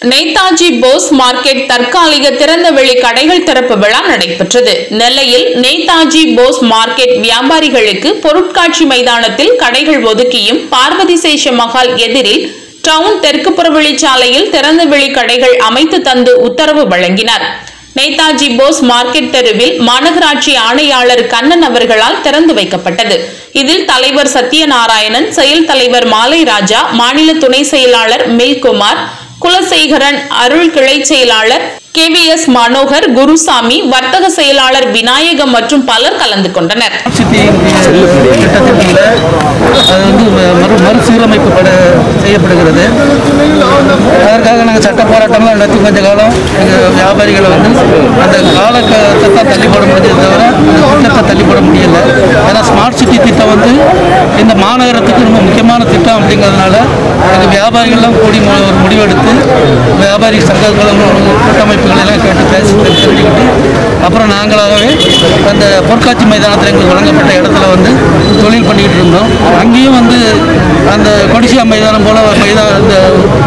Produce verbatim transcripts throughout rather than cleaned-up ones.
Netaji Bose market தற்காலிக திறந்தவெளி கடைகள் திறப்பு விழா நடைபெற்றது. நெல்லையில் நேதாஜி போஸ் மார்க்கெட் வியாபாரிகளுக்கு பொருட்காட்சி மைதானத்தில் கடைகள் ஒதுக்கியும் பார்வதி சேஷ மஹால் எதிரில் டவுன் தெற்கு புறவழிச்சாலையில் திறந்தவெளி கடைகள் அமைத்து தந்து உத்தரவு வழங்கினார். நேதாஜி போஸ் மார்க்கெட் தெருவில் மாநகராட்சி ஆணையாளர் கண்ணன் அவர்களால் திறந்து வைக்கப்பட்டது. இதில் தலைவர் சத்யநாராயணன், செயல் தலைவர் மாலை ராஜா, மாநில துணை செயலாளர் மில்குமார், குலசேகரன், அருள் கிளை செயலாளர் K V S Manohar, Gurusamy, வர்த்தக செயலாளர் விநாயகம் மற்றும் பலர் கலந்து கொண்டனர். மறுசீரமைப்பு செய்யப்படுகிறது. அதற்காக நாங்கள் சட்ட போராட்டங்கள் நடத்தி கொஞ்ச காலம் எங்கள் வியாபாரிகளை வந்து அந்த காலத்தை தான் தள்ளி போட முடிஞ்சதை தவிர திட்டத்தை தள்ளி போட முடியலை. ஏன்னா ஸ்மார்ட் சிட்டி திட்டம் வந்து இந்த மாநகரத்துக்கு ரொம்ப முக்கியமான திட்டம் அப்படிங்கிறதுனால எங்கள் வியாபாரிகள்லாம் கூடி ஒரு முடிவெடுத்து வியாபாரி சங்கங்களும் கூட்டமைப்புகள் எல்லாம் கேட்டு பேசி தெரிஞ்சுக்கிட்டு அப்புறம் நாங்களாகவே அந்த பொற்காட்சி மைதானத்தில் எங்களுக்கு வழங்கப்பட்ட இடத்துல வந்து தொழில் பண்ணிக்கிட்டு இருந்தோம். அங்கேயும் வந்து அந்த கொடிசியா மைதானம் போல மைதான இந்த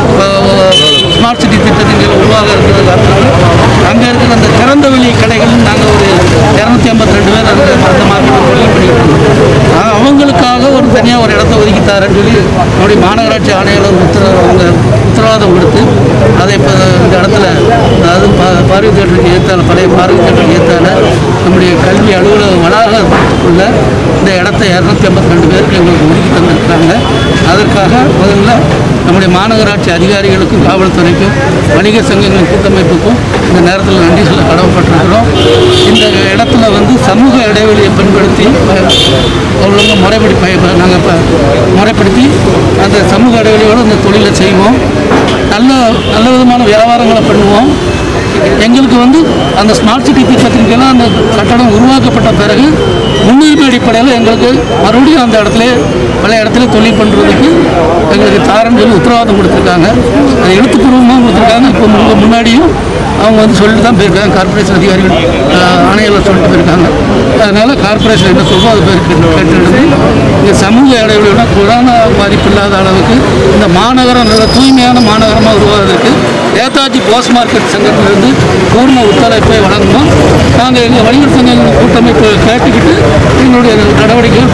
ஸ்மார்ட் சிட்டி திட்டத்தின் உருவாக இருக்கிறது காரணம் அங்கே இருக்கிற அந்த திறந்த வெளி கடைகள் நாங்கள் ஒரு இரநூத்தி ஐம்பத்தி ரெண்டு பேர் அந்த அந்த மார்க்கெட்டில் தொழில் பண்ணிக்கிட்டு இருந்தோம். அவங்களுக்காக ஒரு தனியாக ஒரு இடத்த ஒதுக்கித்தாரன்னு சொல்லி நம்முடைய மாநகராட்சி ஆணையாளர் உத்தரவு அவங்க உத்தரவாதம் கொடுத்து அதை இப்போ இந்த இடத்துல அதாவது பா பார்வை தேட்டருக்கு ஏற்றால பழைய பார்வை தேட்டருக்கு ஏற்றால நம்முடைய கல்வி அலுவலக வளாகம் உள்ள இந்த இடத்த இரநூத்தி ஐம்பத்தி ரெண்டு பேருக்கு எங்களுக்கு ஒதுக்கி தந்திருக்கிறாங்க. அதற்காக முதல்ல நம்முடைய மாநகராட்சி அதிகாரிகளுக்கும் காவல்துறைக்கும் வணிக சங்கங்களின் கூட்டமைப்புக்கும் இந்த நேரத்தில் நன்றி சொல்ல கடமைப்பட்டிருக்கிறோம். இந்த இடத்துல வந்து சமூக இடைவெளியை பயன்படுத்தி ஒழுங்காக முறைப்படி ப நாங்கள் இப்போ முறைப்படுத்தி அந்த சமூக இடைவெளியோடு இந்த தொழிலை செய்வோம். நல்ல நல்ல விதமான வியாபாரங்களை பண்ணுவோம். எங்களுக்கு வந்து அந்த ஸ்மார்ட் சிட்டி திட்டத்தின் கீழே அந்த கட்டடம் உருவாக்கப்பட்ட பிறகு முன்னுரிமை அடிப்படையில் எங்களுக்கு மறுபடியும் அந்த இடத்துல பல இடத்துல தொழில் பண்ணுறதுக்கு எங்களுக்கு தாரன்னு சொல்லி உத்தரவாதம் கொடுத்துருக்காங்க. அது எழுத்துப்பூர்வமாக கொடுத்துருக்காங்க. இப்போ உங்கள் முன்னாடியும் அவங்க வந்து சொல்லிட்டு தான் போயிருக்காங்க. கார்பரேஷன் அதிகாரிகள் ஆணையர்கள் சொல்லிட்டு போயிருக்காங்க. அதனால் கார்பரேஷன் என்ன சொல்கிறோம் அது பேர் கேட்டு இங்கே சமூக இடைவெளியோட கொரோனா பாதிப்பு இல்லாத அளவுக்கு இந்த மாநகரம் நல்ல தூய்மையான மாநகரமாக உருவாவதற்கு நேதாஜி போஸ் மார்க்கெட் சங்கத்திலிருந்து பூர்ண ஒத்துழைப்பை வழங்கணும். நாங்கள் எங்கள் வணிகர் சங்கங்கள் கூட்டமைப்பு கேட்டுக்கிட்டு எங்களுடைய நடவடிக்கைகள்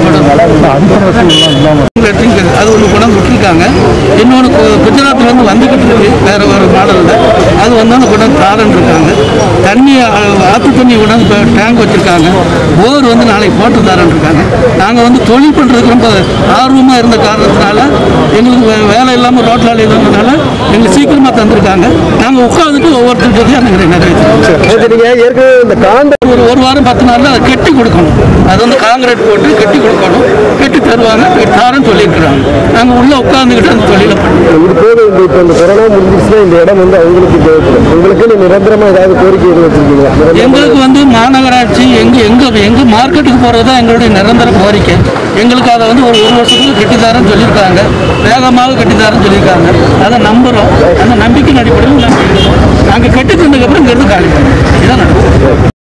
அது ஒன்று கொண்டாந்து விட்டுருக்காங்க. இன்னொன்று குஜராத்லேருந்து வந்துக்கிட்டு இருக்கு வேறு ஒரு மாடலில் அது வந்தாலும் கொண்டாந்து தாரன் இருக்காங்க. தண்ணி ஆற்று தண்ணி கொண்டாந்து இப்போ டேங்க் வச்சுருக்காங்க. போர் வந்து நாளைக்கு போட்டு தாரன் இருக்காங்க. நாங்கள் வந்து தொழில் பண்ணுறதுக்கு ரொம்ப ஆர்வமாக இருந்த காரணத்தினால எங்களுக்கு வேலை இல்லாமல் ரோட்டில் இருந்ததுனால எங்களுக்கு சீக்கிரமாக தந்திருக்காங்க. நாங்கள் உட்காந்துட்டு ஒவ்வொருத்தருக்கையும் நாங்கள் நிறைவேற்றுவோம். ஒரு ஒரு வாரம் பத்து நாளில் அதை கெட்டி கொடுக்கணும். அது வந்து காங்கிரீட் போட்டு கெட்டி கொடுக்கணும். கெட்டி தருவாங்க. தாரன்னு சொல்லியிருக்கிறாங்க. நாங்கள் உள்ளே உட்காந்துக்கிட்டு அந்த தொழிலை பண்ணுவோம். இது போதும். இப்போ இந்த கொரோனா முடிஞ்சிச்சுன்னா இந்த இடம் வந்து அவங்களுக்கு தேவைப்படும். உங்களுக்கு நிரந்தரமாக ஏதாவது கோரிக்கை எதுவும் வச்சுருக்கீங்களா? எங்களுக்கு வந்து மாநகராட்சி எங்கள் எங்கள் எங்கள் மார்க்கெட்டுக்கு போகிறது தான் எங்களுடைய நிரந்தர கோரிக்கை. எங்களுக்கு அதை வந்து ஒரு ஒரு வருஷத்துக்கு கட்டித்தாரன்னு சொல்லியிருக்காங்க. வேகமாக கட்டித்தாரன்னு சொல்லியிருக்காங்க. அதை நம்புகிறோம். அந்த நம்பிக்கையின் அடிப்படையில் நாங்கள் கட்டி தந்ததுக்கப்புறம் இங்கேருந்து காலி பண்ணுறோம். இதான் நடக்கும்.